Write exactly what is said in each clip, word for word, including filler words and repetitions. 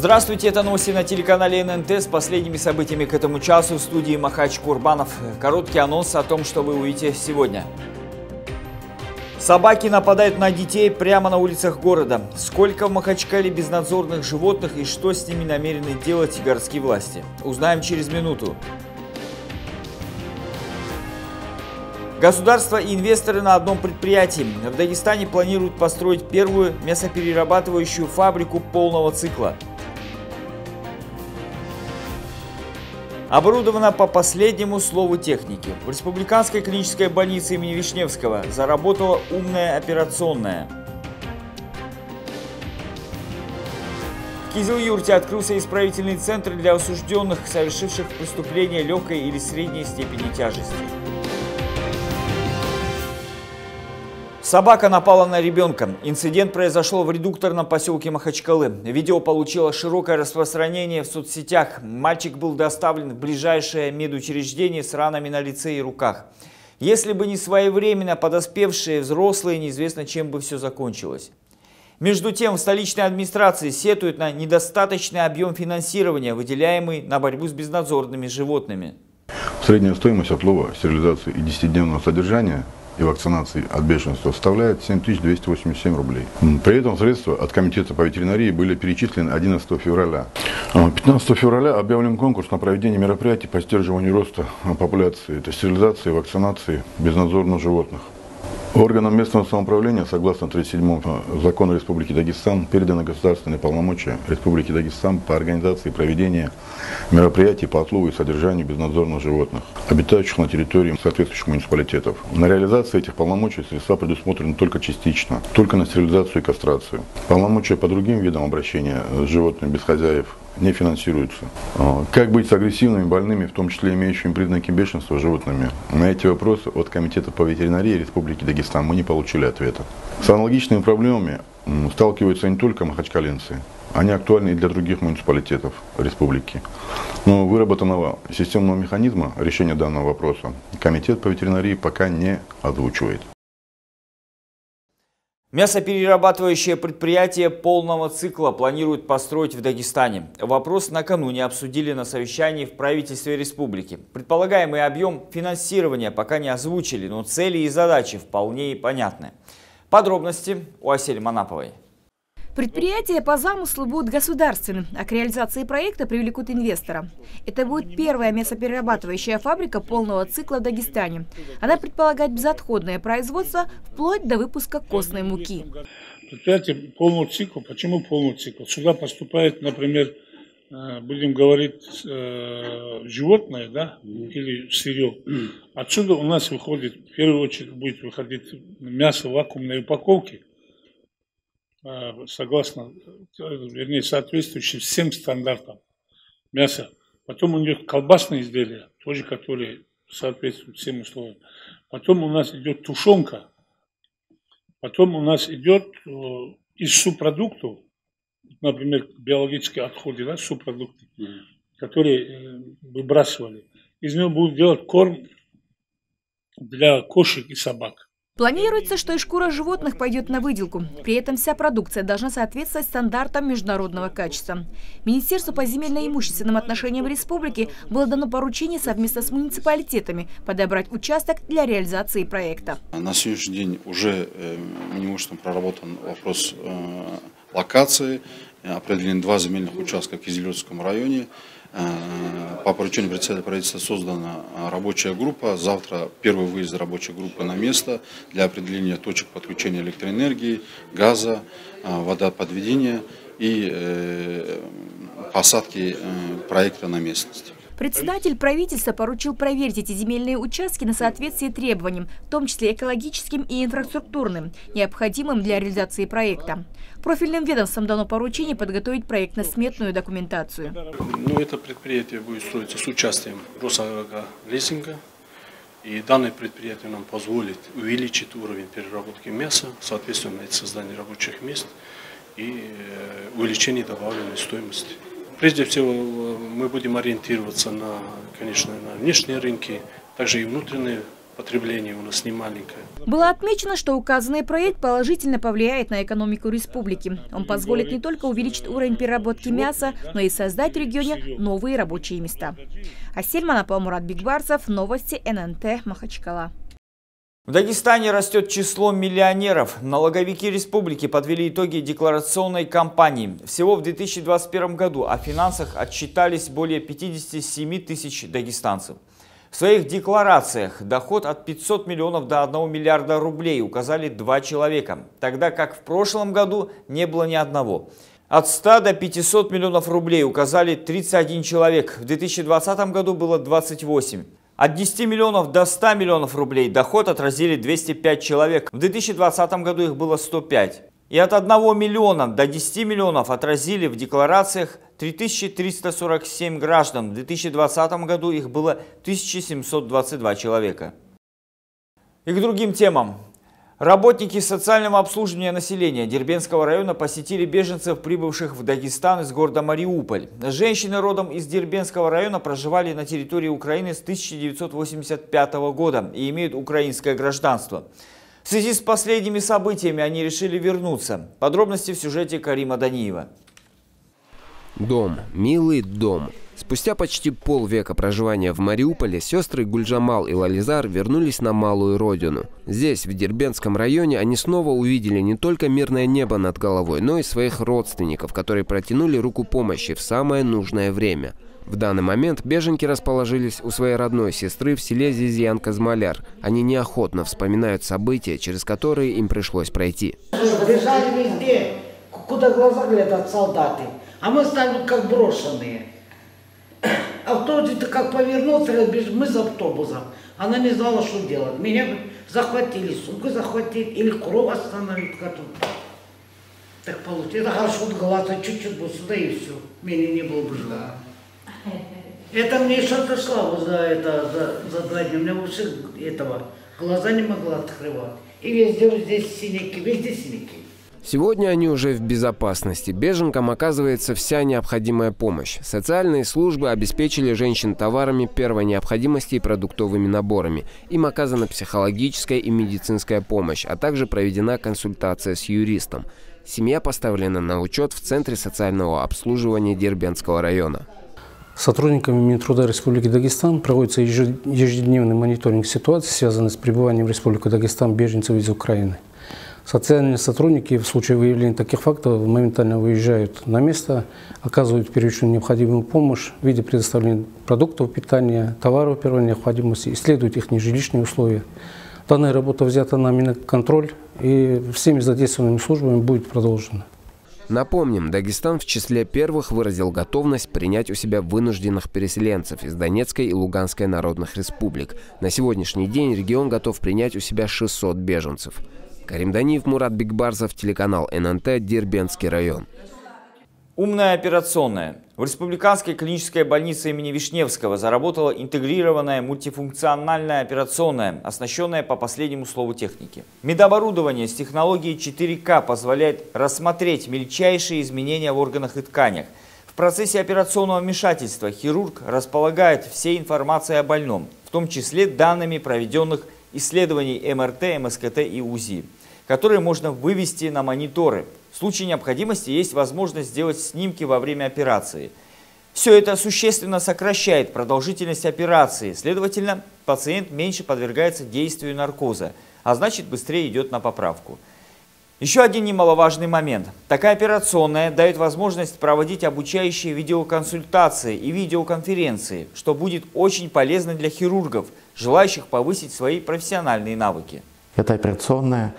Здравствуйте, это новости на телеканале эн эн тэ с последними событиями к этому часу. В студии Махач Курбанов. Короткий анонс о том, что вы увидите сегодня. Собаки нападают на детей прямо на улицах города. Сколько в Махачкале безнадзорных животных и что с ними намерены делать городские власти? Узнаем через минуту. Государство и инвесторы на одном предприятии. В Дагестане планируют построить первую мясоперерабатывающую фабрику полного цикла. Оборудовано по последнему слову техники. В Республиканской клинической больнице имени Вишневского заработала умная операционная. В Кизил-Юрте открылся исправительный центр для осужденных, совершивших преступления легкой или средней степени тяжести. Собака напала на ребенка. Инцидент произошел в редукторном поселке Махачкалы. Видео получило широкое распространение в соцсетях. Мальчик был доставлен в ближайшее медучреждение с ранами на лице и руках. Если бы не своевременно подоспевшие взрослые, неизвестно, чем бы все закончилось. Между тем, в столичной администрации сетуют на недостаточный объем финансирования, выделяемый на борьбу с безнадзорными животными. Средняя стоимость отлова, стерилизации и десятидневного содержания и вакцинации от бешенства составляет семь тысяч двести восемьдесят семь рублей. При этом средства от Комитета по ветеринарии были перечислены одиннадцатого февраля. пятнадцатого февраля объявлен конкурс на проведение мероприятий по сдерживанию роста популяции, это стерилизации и вакцинации безнадзорных животных. Органам местного самоуправления, согласно тридцать седьмому закону Республики Дагестан, переданы государственные полномочия Республики Дагестан по организации и проведению мероприятий по отлову и содержанию безнадзорных животных, обитающих на территории соответствующих муниципалитетов. На реализацию этих полномочий средства предусмотрены только частично, только на стерилизацию и кастрацию. Полномочия по другим видам обращения с животными без хозяев не финансируются. Как быть с агрессивными, больными, в том числе имеющими признаки бешенства животными? На эти вопросы от Комитета по ветеринарии Республики Дагестан мы не получили ответа. С аналогичными проблемами сталкиваются не только махачкаленцы, они актуальны и для других муниципалитетов республики. Но выработанного системного механизма решения данного вопроса Комитет по ветеринарии пока не озвучивает. Мясоперерабатывающее предприятие полного цикла планируют построить в Дагестане. Вопрос накануне обсудили на совещании в правительстве республики. Предполагаемый объем финансирования пока не озвучили, но цели и задачи вполне понятны. Подробности у Асели Манаповой. Предприятие по замыслу будет государственным, а к реализации проекта привлекут инвестора. Это будет первая мясоперерабатывающая фабрика полного цикла в Дагестане. Она предполагает безотходное производство вплоть до выпуска костной муки. Предприятие полного цикла. Почему полный цикл? Сюда поступает, например, будем говорить, животное, да, или сырье. Отсюда у нас выходит, в первую очередь будет выходить мясо в вакуумной упаковке, согласно, вернее, соответствующим всем стандартам мяса. Потом идет колбасные изделия, тоже которые соответствуют всем условиям. Потом у нас идет тушенка. Потом у нас идет из субпродуктов, например, биологические отходы, да, субпродукты, которые выбрасывали. Из него будут делать корм для кошек и собак. Планируется, что и шкура животных пойдет на выделку. При этом вся продукция должна соответствовать стандартам международного качества. Министерству по земельно-имущественным отношениям республики было дано поручение совместно с муниципалитетами подобрать участок для реализации проекта. На сегодняшний день уже министерством проработан вопрос локации. Определены два земельных участка в Кизилюртском районе. По поручению председателя правительства создана рабочая группа. Завтра первый выезд рабочей группы на место для определения точек подключения электроэнергии, газа, водоподведения и посадки проекта на местности. Председатель правительства поручил проверить эти земельные участки на соответствие требованиям, в том числе экологическим и инфраструктурным, необходимым для реализации проекта. Профильным ведомствам дано поручение подготовить проектно-сметную документацию. Ну, это предприятие будет строиться с участием Росагролизинга. И данное предприятие нам позволит увеличить уровень переработки мяса, соответственно, это создание рабочих мест и увеличение добавленной стоимости. Прежде всего, мы будем ориентироваться на, конечно, на внешние рынки, также и внутренние потребление у нас не маленькое. Было отмечено, что указанный проект положительно повлияет на экономику республики. Он позволит не только увеличить уровень переработки мяса, но и создать в регионе новые рабочие места. Асель Манапал, Мурат Бигбарсов, новости эн эн тэ, Махачкала. В Дагестане растет число миллионеров. Налоговики республики подвели итоги декларационной кампании. Всего в две тысячи двадцать первом году о финансах отчитались более пятидесяти семи тысяч дагестанцев. В своих декларациях доход от пятисот миллионов до одного миллиарда рублей указали два человека, тогда как в прошлом году не было ни одного. От ста до пятисот миллионов рублей указали тридцать один человек, в две тысячи двадцатом году было двадцать восемь. От десяти миллионов до ста миллионов рублей доход отразили двести пять человек, в две тысячи двадцатом году их было сто пять. И от одного миллиона до десяти миллионов отразили в декларациях три тысячи триста сорок семь граждан. В две тысячи двадцатом году их было тысяча семьсот двадцать два человека. И к другим темам. Работники социального обслуживания населения Дербентского района посетили беженцев, прибывших в Дагестан из города Мариуполь. Женщины родом из Дербентского района проживали на территории Украины с тысяча девятьсот восемьдесят пятого года и имеют украинское гражданство. В связи с последними событиями они решили вернуться. Подробности в сюжете Карима Даниева. Дом. Милый дом. Спустя почти полвека проживания в Мариуполе сестры Гульжамал и Лализар вернулись на малую родину. Здесь, в Дербентском районе, они снова увидели не только мирное небо над головой, но и своих родственников, которые протянули руку помощи в самое нужное время. В данный момент беженки расположились у своей родной сестры в селе Зизьян-Казмаляр. Они неохотно вспоминают события, через которые им пришлось пройти. Бежали везде, куда глаза глядят солдаты, а мы стали как брошенные. Автобус как повернулся, мы за автобусом. Она не знала, что делать. Меня захватили, сумку захватили, или кровь остановить. Так получилось. Это хорошо, глаза чуть-чуть бы сюда и все. Меня не было бы жива. Это мне что-то шло за, это, за, за два дня. У меня вообще этого глаза не могла открывать. И везде вот здесь синяки, везде синяки. Сегодня они уже в безопасности. Беженкам оказывается вся необходимая помощь. Социальные службы обеспечили женщин товарами первой необходимости и продуктовыми наборами. Им оказана психологическая и медицинская помощь, а также проведена консультация с юристом. Семья поставлена на учет в Центре социального обслуживания Дербентского района. Сотрудниками Минтруда Республики Дагестан проводится ежедневный мониторинг ситуации, связанной с пребыванием в Республику Дагестан беженцев из Украины. Социальные сотрудники в случае выявления таких фактов моментально выезжают на место, оказывают первичную необходимую помощь в виде предоставления продуктов питания, товаров первой необходимости, исследуют их нежилищные условия. Данная работа взята на Минконтроль и всеми задействованными службами будет продолжена. Напомним, Дагестан в числе первых выразил готовность принять у себя вынужденных переселенцев из Донецкой и Луганской народных республик. На сегодняшний день регион готов принять у себя шестьсот беженцев. Карим Даниев, Мурат Бигбарсов, телеканал эн эн тэ, Дербентский район. Умная операционная. В Республиканской клинической больнице имени Вишневского заработала интегрированная мультифункциональная операционная, оснащенная по последнему слову техники. Медоборудование с технологией четыре ка позволяет рассмотреть мельчайшие изменения в органах и тканях. В процессе операционного вмешательства хирург располагает всей информацией о больном, в том числе данными проведенных исследований эм эр тэ, эм эс ка тэ и УЗИ, которые можно вывести на мониторы. В случае необходимости есть возможность сделать снимки во время операции. Все это существенно сокращает продолжительность операции, следовательно, пациент меньше подвергается действию наркоза, а значит быстрее идет на поправку. Еще один немаловажный момент. Такая операционная дает возможность проводить обучающие видеоконсультации и видеоконференции, что будет очень полезно для хирургов, желающих повысить свои профессиональные навыки. Эта операционная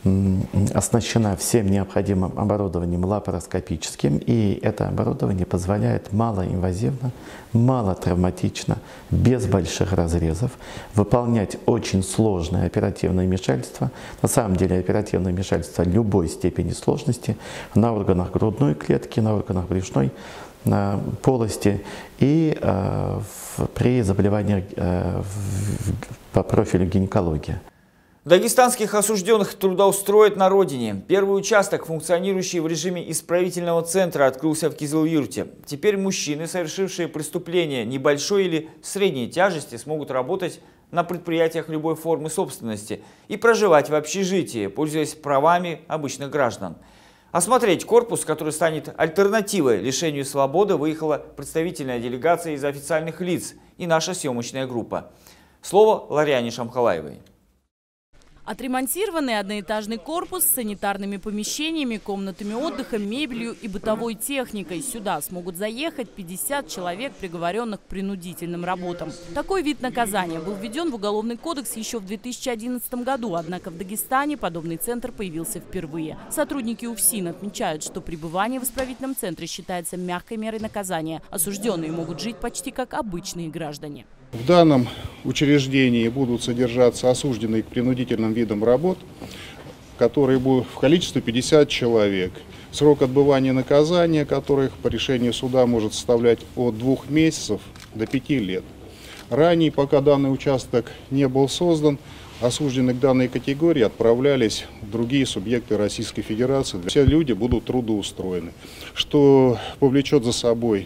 оснащена всем необходимым оборудованием лапароскопическим, и это оборудование позволяет малоинвазивно, малотравматично, без больших разрезов выполнять очень сложное оперативное вмешательство. На самом деле оперативное вмешательство любой степени сложности на органах грудной клетки, на органах брюшной полости и э, в, при заболеваниях э, в, по профилю гинекология. Дагестанских осужденных трудоустроят на родине. Первый участок, функционирующий в режиме исправительного центра, открылся в Кизыл-Юрте. Теперь мужчины, совершившие преступления небольшой или средней тяжести, смогут работать на предприятиях любой формы собственности и проживать в общежитии, пользуясь правами обычных граждан. Осмотреть корпус, который станет альтернативой лишению свободы, выехала представительная делегация из официальных лиц и наша съемочная группа. Слово Лариане Шамхалаевой. Отремонтированный одноэтажный корпус с санитарными помещениями, комнатами отдыха, мебелью и бытовой техникой. Сюда смогут заехать пятьдесят человек, приговоренных к принудительным работам. Такой вид наказания был введен в Уголовный кодекс еще в две тысячи одиннадцатом году. Однако в Дагестане подобный центр появился впервые. Сотрудники УФСИН отмечают, что пребывание в исправительном центре считается мягкой мерой наказания. Осужденные могут жить почти как обычные граждане. В данном учреждении будут содержаться осужденные к принудительным видам работ, которые будут в количестве пятидесяти человек. Срок отбывания наказания, которых по решению суда может составлять от двух месяцев до пяти лет. Ранее, пока данный участок не был создан, осужденные к данной категории отправлялись в другие субъекты Российской Федерации. Все люди будут трудоустроены, что повлечет за собой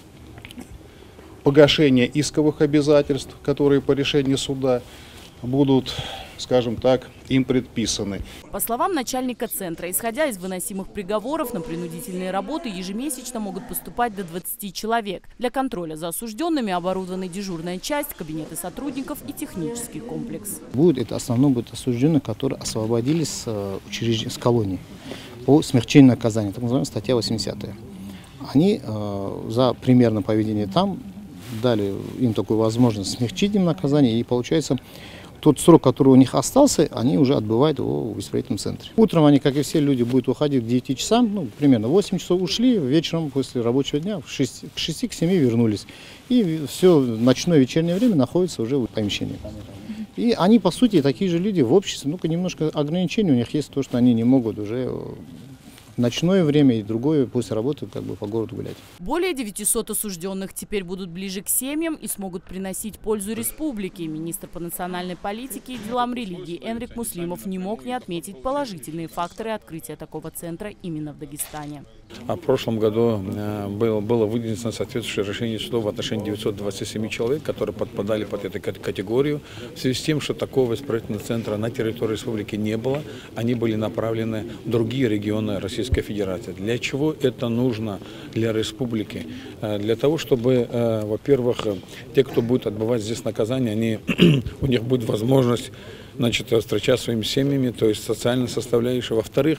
погашение исковых обязательств, которые по решению суда будут, скажем так, им предписаны. По словам начальника центра, исходя из выносимых приговоров на принудительные работы, ежемесячно могут поступать до двадцати человек. Для контроля за осужденными оборудованы дежурная часть, кабинеты сотрудников и технический комплекс. Будет, это в основном будут осужденные, которые освободились с, учреждения, с колонии по смягчению наказания, так называемая статья восьмидесятая. Они э, за примерное поведение там дали им такую возможность смягчить им наказание, и получается тот срок, который у них остался, они уже отбывают его в исправительном центре. Утром они, как и все люди, будут уходить к девяти часам, ну, примерно восемь часов ушли, вечером после рабочего дня к шести, к семи вернулись. И все ночное вечернее время находится уже в помещении. И они, по сути, такие же люди в обществе, ну-ка немножко ограничений у них есть, то, что они не могут уже ночное время и другое после работы как бы по городу гулять. Более девятисот осужденных теперь будут ближе к семьям и смогут приносить пользу республике. Министр по национальной политике и делам религии Энрик Муслимов не мог не отметить положительные факторы открытия такого центра именно в Дагестане. А в прошлом году было, было выделено соответствующее решение суда в отношении девятисот двадцати семи человек, которые подпадали под эту категорию. В связи с тем, что такого исправительного центра на территории республики не было, они были направлены в другие регионы Российской Федерации. Для чего это нужно для республики? Для того, чтобы, во-первых, те, кто будет отбывать здесь наказание, они, у них будет возможность, значит, встречаться с своими семьями, то есть социальная составляющая. Во-вторых,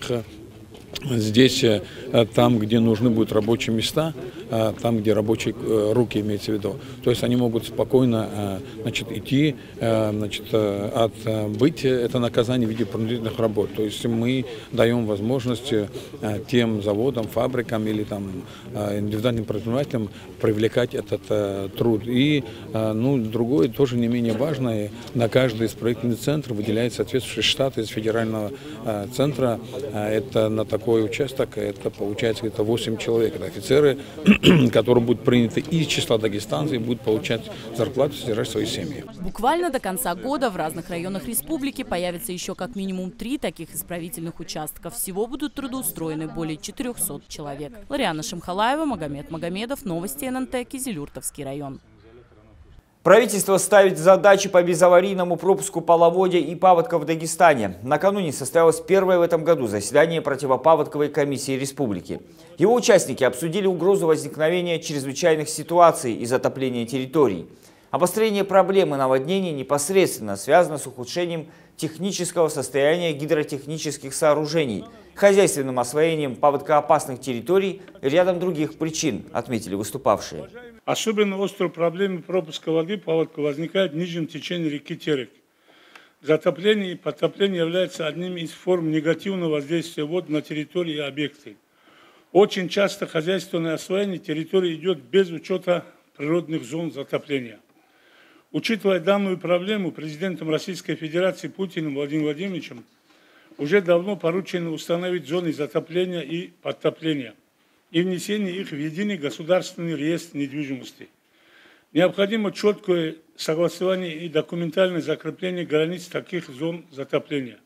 здесь, там, где нужны будут рабочие места, там, где рабочие руки имеется в виду, то есть они могут спокойно, значит, идти, значит, отбыть это наказание в виде принудительных работ. То есть мы даем возможность тем заводам, фабрикам или там индивидуальным предпринимателям привлекать этот труд. И, ну, другое, тоже не менее важное, на каждый исправительный центр выделяется соответствующий штат из федерального центра. Это на такой участок, это получается где-то восемь человек. Это офицеры, которые будут приняты из числа дагестанцев и будут получать зарплату, содержать свои семьи. Буквально до конца года в разных районах республики появится еще как минимум три таких исправительных участков. Всего будут трудоустроены более четырёхсот человек. Лариана Шамхалаева, Магомед Магомедов, новости эн эн тэ, Кизилюртовский район. Правительство ставит задачи по безаварийному пропуску половодья и паводка в Дагестане. Накануне состоялось первое в этом году заседание противопаводковой комиссии республики. Его участники обсудили угрозу возникновения чрезвычайных ситуаций и затопления территорий. Обострение проблемы наводнений непосредственно связано с ухудшением технического состояния гидротехнических сооружений, хозяйственным освоением паводкоопасных территорий и рядом других причин, отметили выступавшие. Особенно острой проблемой пропуска воды паводка возникает в нижнем течении реки Терек. Затопление и подтопление являются одним из форм негативного воздействия вод на территории и объекты. Очень часто хозяйственное освоение территории идет без учета природных зон затопления. Учитывая данную проблему, президентом Российской Федерации Путиным Владимиром Владимировичем уже давно поручено установить зоны затопления и подтопления и внесение их в единый государственный реестр недвижимости. Необходимо четкое согласование и документальное закрепление границ таких зон затопления.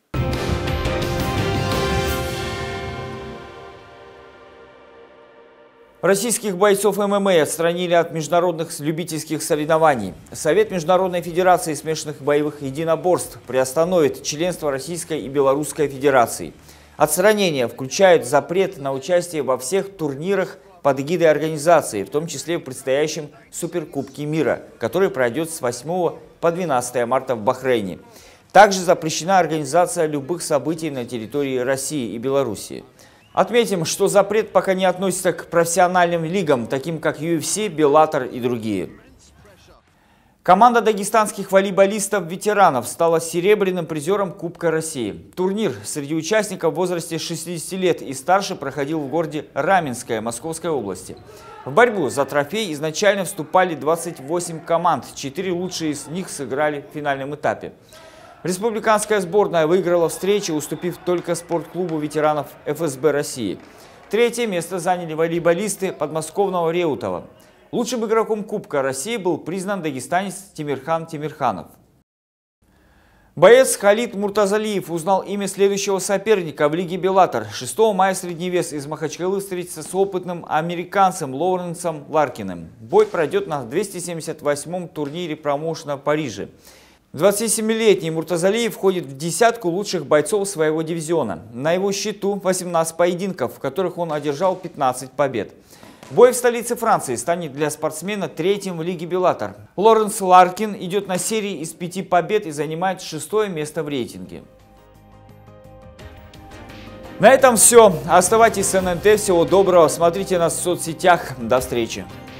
Российских бойцов эм эм а отстранили от международных любительских соревнований. Совет Международной Федерации смешанных боевых единоборств приостановит членство Российской и Белорусской Федераций. Отстранение включает запрет на участие во всех турнирах под эгидой организации, в том числе в предстоящем Суперкубке мира, который пройдет с восьмого по двенадцатое марта в Бахрейне. Также запрещена организация любых событий на территории России и Белоруссии. Отметим, что запрет пока не относится к профессиональным лигам, таким как ю эф си, Беллатор и другие. Команда дагестанских волейболистов-ветеранов стала серебряным призером Кубка России. Турнир среди участников в возрасте шестидесяти лет и старше проходил в городе Раменское Московской области. В борьбу за трофей изначально вступали двадцать восемь команд, четыре лучшие из них сыграли в финальном этапе. Республиканская сборная выиграла встречу, уступив только спортклубу ветеранов эф эс бэ России. Третье место заняли волейболисты подмосковного Реутова. Лучшим игроком Кубка России был признан дагестанец Тимирхан Тимирханов. Боец Халид Муртазалиев узнал имя следующего соперника в лиге Беллатор. шестого мая средневес из Махачкалы встретится с опытным американцем Лоуренсом Ларкиным. Бой пройдет на двухсот семидесятом восьмом турнире промоушена в Париже. двадцатисемилетний Муртазалиев входит в десятку лучших бойцов своего дивизиона. На его счету восемнадцать поединков, в которых он одержал пятнадцать побед. Бой в столице Франции станет для спортсмена третьим в лиге Беллатор. Лоренс Ларкин идет на серии из пяти побед и занимает шестое место в рейтинге. На этом все. Оставайтесь с эн эн тэ. Всего доброго. Смотрите нас в соцсетях. До встречи.